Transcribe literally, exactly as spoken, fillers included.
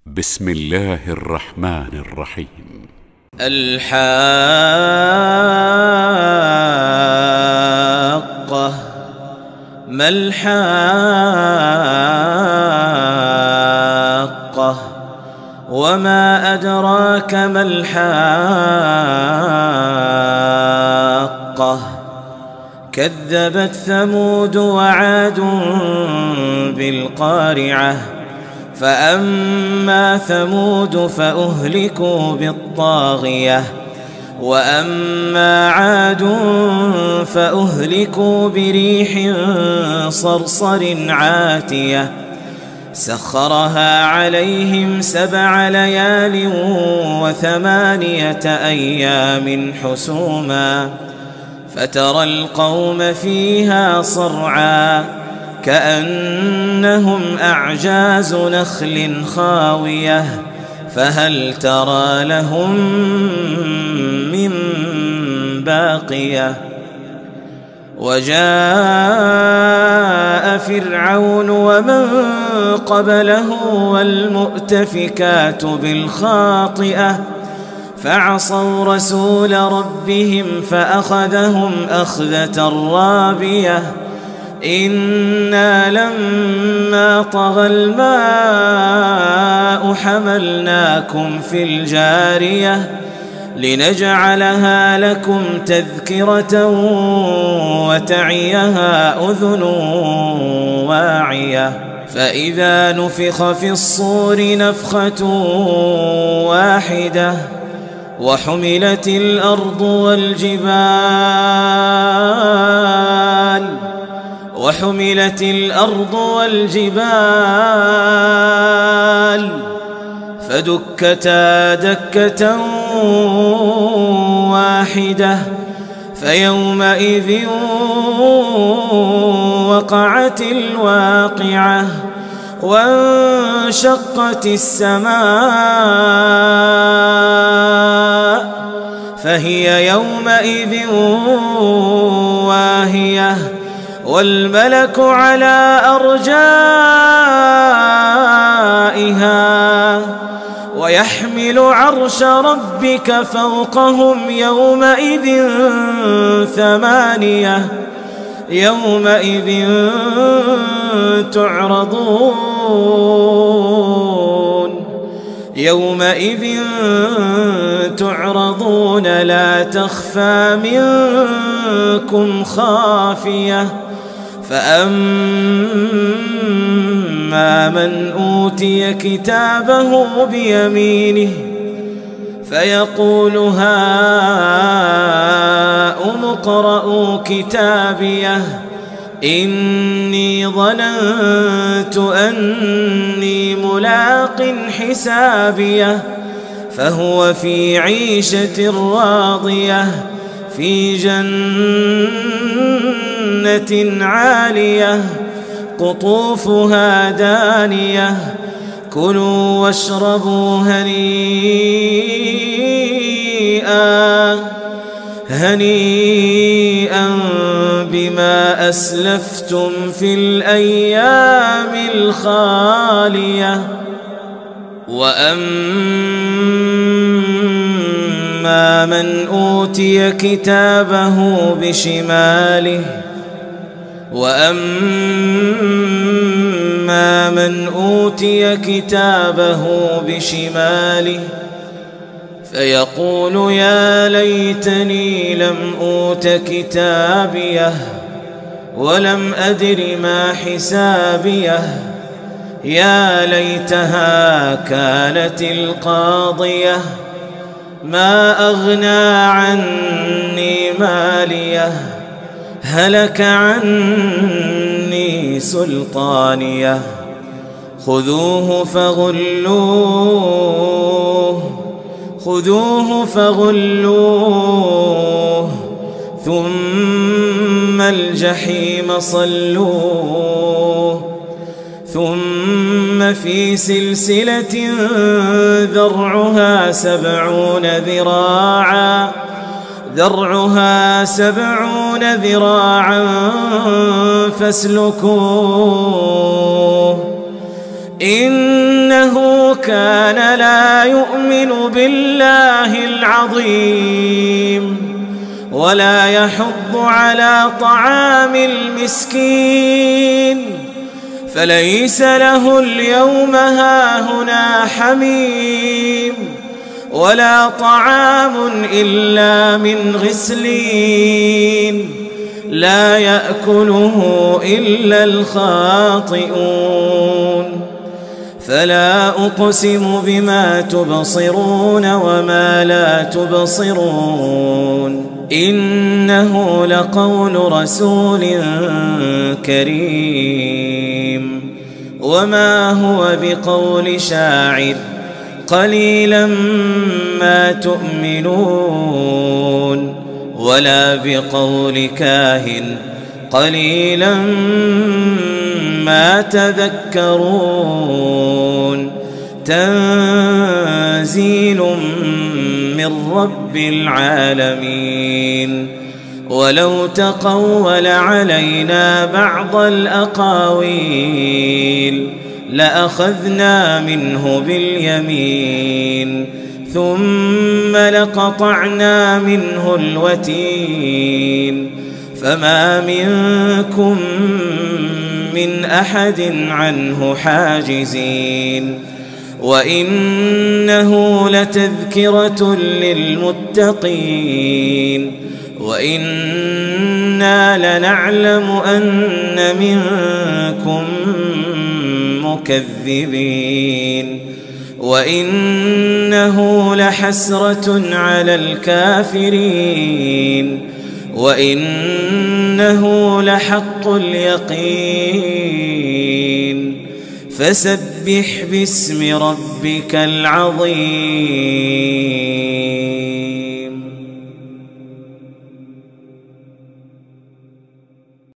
بسم الله الرحمن الرحيم. الحاقة. ما الحاقة وما أدراك ما الحاقة. كذبت ثمود وعاد بالقارعة. فأما ثمود فأهلكوا بالطاغية وأما عاد فأهلكوا بريح صرصر عاتية سخرها عليهم سبع ليال وثمانية أيام حسوما فترى القوم فيها صرعا كأنهم أعجاز نخل خاوية فهل ترى لهم من باقية. وجاء فرعون ومن قبله والمؤتفكات بالخاطئة فعصوا رسول ربهم فأخذهم أخذة رابية. إنا لما طغى الماء حملناكم في الجارية لنجعلها لكم تذكرة وتعيها أذن واعية. فإذا نفخ في الصور نفخة واحدة وحملت الأرض والجبال وحملت الأرض والجبال فدكتا دكة واحدة فيومئذ وقعت الواقعة وانشقت السماء فهي يومئذ واهية والملك على أرجائها ويحمل عرش ربك فوقهم يومئذ ثمانية يومئذ تعرضون يومئذ تعرضون لا تخفى منكم خافية. فأما من أوتي كتابه بيمينه فيقول هاؤم اقرءوا كتابيه إني ظننت أني ملاق حسابيه فهو في عيشة راضية في جنة عالية قطوفها دانية كلوا واشربوا هنيئا هنيئا بما أسلفتم في الأيام الخالية. وأما من أوتي كتابه بشماله وأما من أوتي كتابه بشماله فيقول يا ليتني لم أوت كتابيه ولم أدر ما حسابيه يا ليتها كانت القاضية ما أغنى عني ماليه هلك عني سلطانيه خذوه فغلوه خذوه فغلوه ثم الجحيم صلوه ثم في سلسلة ذرعها سبعون ذراعا ذرعها سبعون ذراعا فاسلكوه إنه كان لا يؤمن بالله العظيم ولا يحض على طعام المسكين فليس له اليوم هاهنا حميم ولا طعام إلا من غسلين لا يأكله إلا الخاطئون فلا أقسم بما تبصرون وما لا تبصرون إنه لقول رسول كريم وما هو بقول شاعر قليلا ما تؤمنون ولا بقول كاهن قليلا ما تذكرون تنزيل من رب العالمين ولو تقول علينا بعض الأقاويل لأخذنا منه باليمين ثم لقطعنا منه الوتين فما منكم من أحد عنه حاجزين وإنه لتذكرة للمتقين وإنا لنعلم أن منكم مكذبين وإنه لحسرة على الكافرين وإنه لحق اليقين فسبح باسم ربك العظيم.